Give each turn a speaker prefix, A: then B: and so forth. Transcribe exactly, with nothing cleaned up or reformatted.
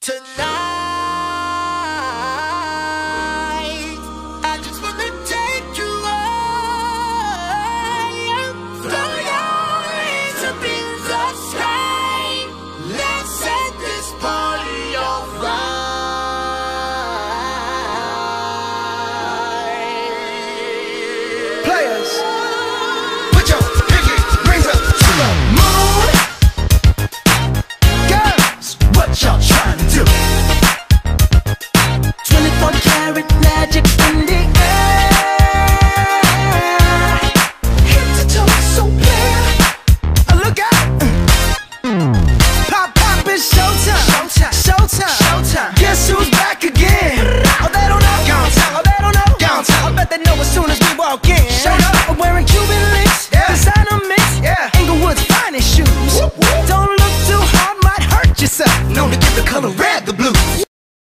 A: Tonight, I just wanna take you high. Throw your hands up in the sky. Let's set this party on fire.
B: Players, put your pinky rings up to the moon. Girls, what y'all trying to do?
C: twenty-four karat magic in the air.
B: Head to toe, so clear. Uh, look out! Pop, pop, it's showtime. Showtime, showtime, showtime. Guess who's back again? Oh, they don't know. Gone time. Oh, they don't know. Gone time. I bet they know as soon as we walk in. Showed up.
C: I'm wearing Cuban links,
B: Yeah.
C: designer mix,
B: Yeah.
C: Inglewood's finest shoes.
B: Whoop, whoop.
C: Don't look too hard, might hurt yourself.
B: Known to give the color red the blues.